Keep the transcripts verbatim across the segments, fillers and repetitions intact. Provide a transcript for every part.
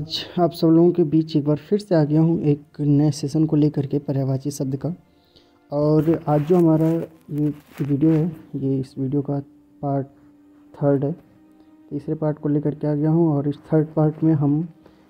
आज आप सब लोगों के बीच एक बार फिर से आ गया हूँ एक नए सेशन को लेकर के पर्यायवाची शब्द का। और आज जो हमारा ये वीडियो है, ये इस वीडियो का पार्ट थर्ड है। तीसरे पार्ट को लेकर के आ गया हूँ और इस थर्ड पार्ट में हम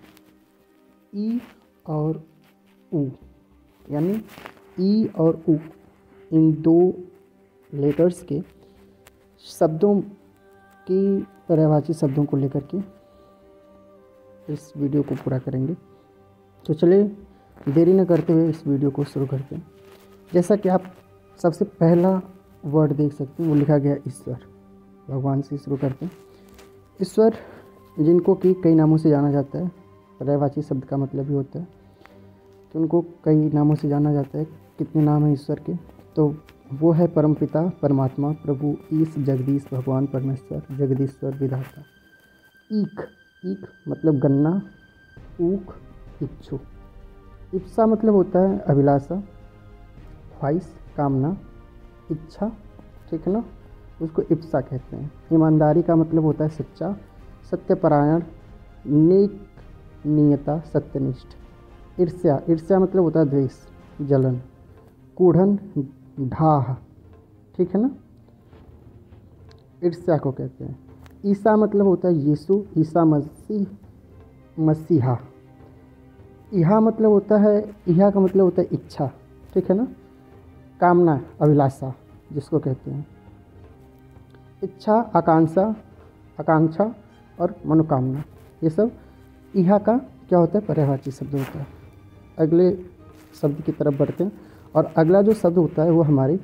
ई और ऊ यानी ई और ऊ इन दो लेटर्स के शब्दों की पर्यायवाची शब्दों को लेकर के इस वीडियो को पूरा करेंगे। तो चलिए देरी न करते हुए इस वीडियो को शुरू करते हैं। जैसा कि आप सबसे पहला वर्ड देख सकते हैं, वो लिखा गया ईश्वर। भगवान से शुरू करते हैं। ईश्वर जिनको कि कई नामों से जाना जाता है, पर्यायवाची शब्द का मतलब ही होता है कि उनको कई नामों से जाना जाता है। कितने नाम हैं ईश्वर के? तो वो है परमपिता, परमात्मा, प्रभु, ईश, जगदीश, भगवान, परमेश्वर, जगदीश्वर, विधाता। ईख ईख मतलब गन्ना, ऊख इच्छु। इप्सा मतलब होता है अभिलाषा, ख्वाहिश, कामना, इच्छा, ठीक है ना, उसको इप्सा कहते हैं। ईमानदारी का मतलब होता है सच्चा, सत्यपरायण, नेक नियता, सत्यनिष्ठ। ईर्ष्या ईर्ष्या मतलब होता है द्वेष, जलन। कूढ़न, ढाह, ठीक है ना, ईर्ष्या को कहते हैं। ईसा मतलब होता है यीशु, ईसा मसीह, मसीहा। इहा मतलब होता है, इहा का मतलब होता है इच्छा, ठीक है ना। कामना, अभिलाषा जिसको कहते हैं। इच्छा, आकांक्षा, आकांक्षा और मनोकामना, ये सब इहा का क्या होता है? पर्यायवाची शब्द होता है। अगले शब्द की तरफ बढ़ते हैं और अगला जो शब्द होता है वो हमारी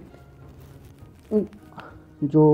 जो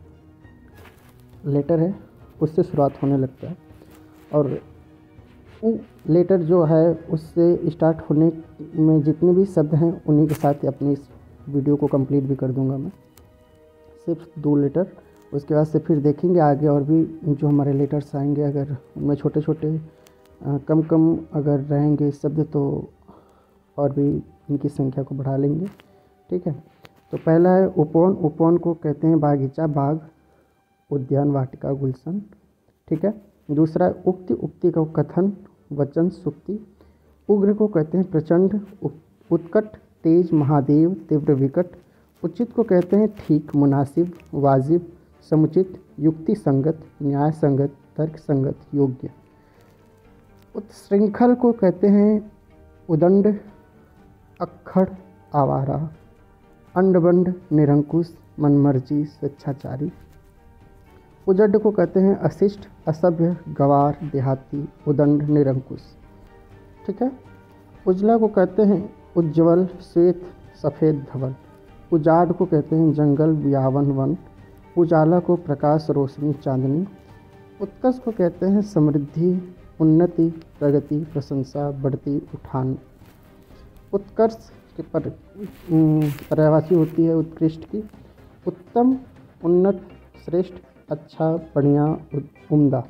लेटर है उससे शुरुआत होने लगता है। और उ लेटर जो है उससे स्टार्ट होने में जितने भी शब्द हैं उन्हीं के साथ अपनी इस वीडियो को कंप्लीट भी कर दूंगा मैं, सिर्फ दो लेटर। उसके बाद से फिर देखेंगे आगे और भी जो हमारे लेटर्स आएंगे, अगर उनमें छोटे छोटे कम कम अगर रहेंगे शब्द तो और भी इनकी संख्या को बढ़ा लेंगे, ठीक है। तो पहला है उपवन। उपवन को कहते हैं बागीचा, बाग, उद्यान, वाटिका, गुलशन, ठीक है। दूसरा है उक्ति। उक्ति का कथन, वचन, सुक्ति। उग्र को कहते हैं प्रचंड, उत्कट, तेज, महादेव, तीव्र, विकट। उचित को कहते हैं ठीक, मुनासिब, वाजिब, समुचित, युक्ति संगत, न्याय संगत, तर्क संगत, योग्य। उत्श्रृंखल को कहते हैं उदंड, अक्खड़, आवारा, अंडबंड, निरंकुश, मनमर्जी, स्वेच्छाचारी। उजड्ड को कहते हैं अशिष्ट, असभ्य, गवार, देहाती, उदंड, निरंकुश, ठीक है। उजला को कहते हैं उज्ज्वल, श्वेत, सफ़ेद, धवल। उजाड़ को कहते हैं जंगल, बियावन, वन। उजाला को प्रकाश, रोशनी, चांदनी। उत्कर्ष को कहते हैं समृद्धि, उन्नति, प्रगति, प्रशंसा, बढ़ती, उठान। उत्कर्ष के पर पर्यायवाची होती है उत्कृष्ट की। उत्तम, उन्नत, श्रेष्ठ, अच्छा, बढ़िया, उम्दा।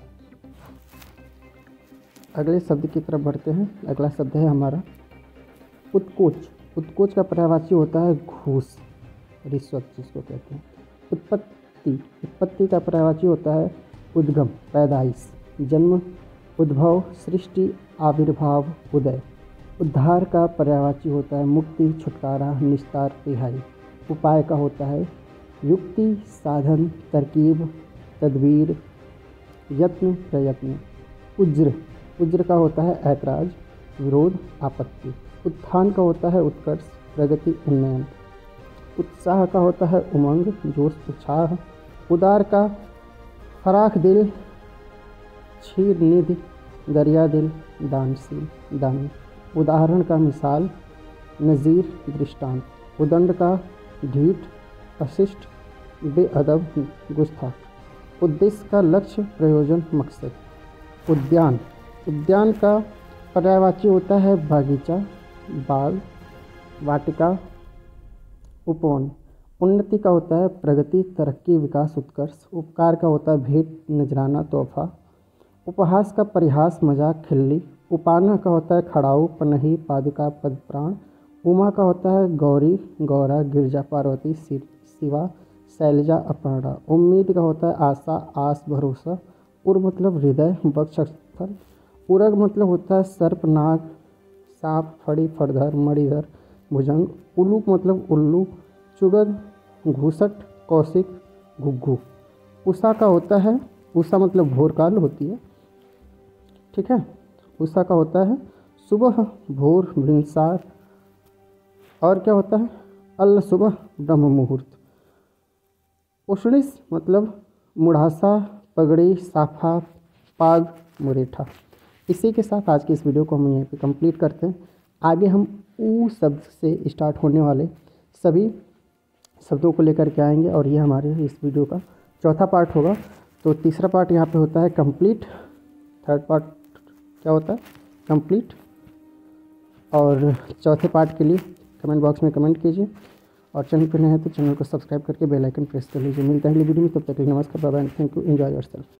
अगले शब्द की तरफ बढ़ते हैं। अगला शब्द है हमारा उत्कोच। उत्कोच का पर्यायवाची होता है घूस, रिश्वत जिसको कहते हैं। उत्पत्ति उत्पत्ति का पर्यायवाची होता है उद्गम, पैदाइश, जन्म, उद्भव, सृष्टि, आविर्भाव, उदय। उद्धार का पर्यायवाची होता है मुक्ति, छुटकारा, निस्तार, रिहाई। उपाय का होता है युक्ति, साधन, तरकीब, तदबीर, यत्न, प्रयत्न। उज्र उज्र का होता है ऐतराज, विरोध, आपत्ति। उत्थान का होता है उत्कर्ष, प्रगति, उन्नयन। उत्साह का होता है उमंग, जोश, उत्साह। उदार का फराख दिल, क्षीर निधि, दरिया दिल, दानशील, दानी। उदाहरण का मिसाल, नज़ीर, दृष्टांत। उदंड का ढीठ, अशिष्ट, बेअदब, गुस्ताख। उद्देश्य का लक्ष्य, प्रयोजन, मकसद। उद्यान उद्यान का पर्यायवाची होता है बागीचा, बाग, वाटिका, उपवन। उन्नति का होता है प्रगति, तरक्की, विकास, उत्कर्ष। उपकार का होता है भेंट, नजराना, तोहफा। उपहास का परिहास, मजाक, खिल्ली। उपाना का होता है खड़ाऊ, पनही, पादुका, पदप्राण। उमा का होता है गौरी, गौरा, गिरजा, पार्वती, शिवा, शैलजा, अपर्णा। उम्मीद का होता है आशा, आस, भरोसा। उर मतलब हृदय, वक्ष, स्थल। पूरक मतलब होता है सर्प, नाग, सांप, फड़ी, फरधर, मणिधर, भुजंग। उल्लूक मतलब उल्लू, चुगद, घूसट, कौशिक, घुग्घू। उषा का होता है, उषा मतलब भोर काल होती है, ठीक है। उषा का होता है सुबह, भोर, भिनसार। और क्या होता है अल सुबह, ब्रह्म मुहूर्त। उष्णिस मतलब मुढ़ासा, पगड़ी, साफा, पाग, मुरेठा। इसी के साथ आज की इस वीडियो को हम यहीं पे कंप्लीट करते हैं। आगे हम ऊ शब्द से स्टार्ट होने वाले सभी शब्दों को लेकर के आएंगे और ये हमारे इस वीडियो का चौथा पार्ट होगा। तो तीसरा पार्ट यहाँ पे होता है कंप्लीट, थर्ड पार्ट क्या होता है कंप्लीट। और चौथे पार्ट के लिए कमेंट बॉक्स में कमेंट कीजिए और चैनल पर नए हैं तो चैनल को सब्सक्राइब करके बेल आइकन प्रेस कर लीजिए। मिलते हैं अगली वीडियो में, तब तक के लिए नमस्कार, bye bye, thank you, enjoy yourself.